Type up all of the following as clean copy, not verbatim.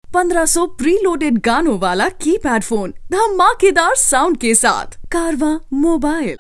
1500 preloaded गानों वाला keypad phone धमाकेदार साउंड के साथ कारवा मोबाइल।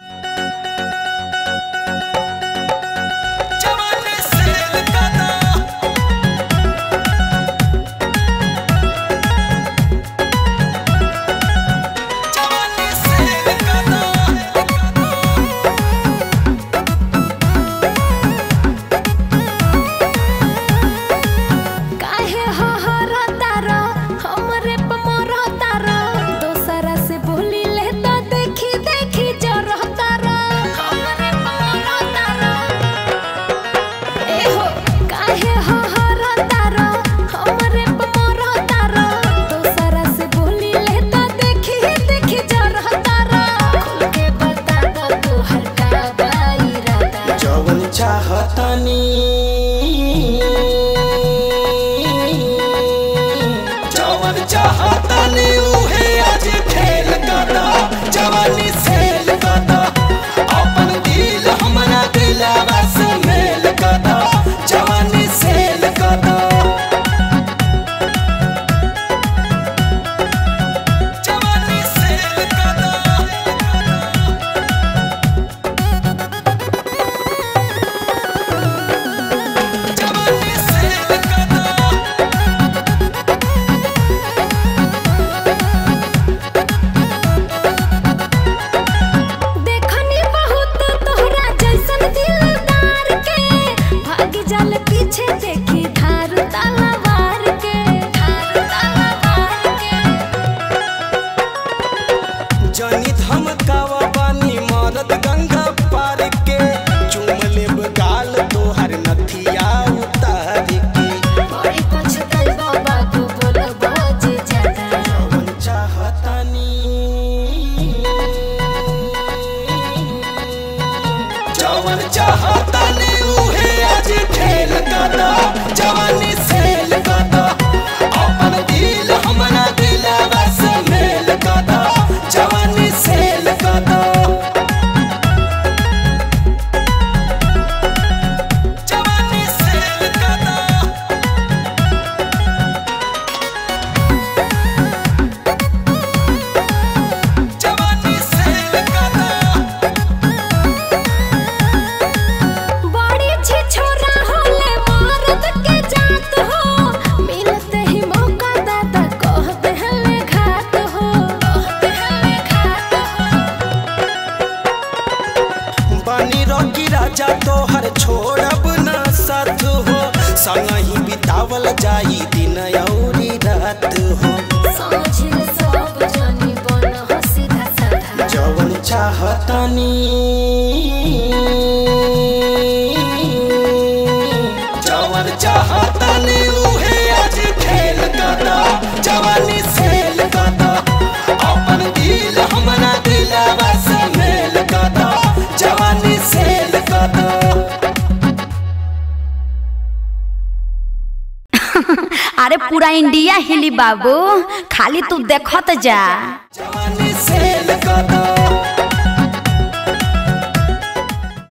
जाई दिन औरी रात हो जवन चाहतनी जवन चाहतनी उहे आज खेल कदा जवानी सेल कदा अपन दिल हमरा दिलवा से मेल कदा जवानी सेल कदा। अरे पूरा इंडिया हिली बाबू, खाली तू देखत जा।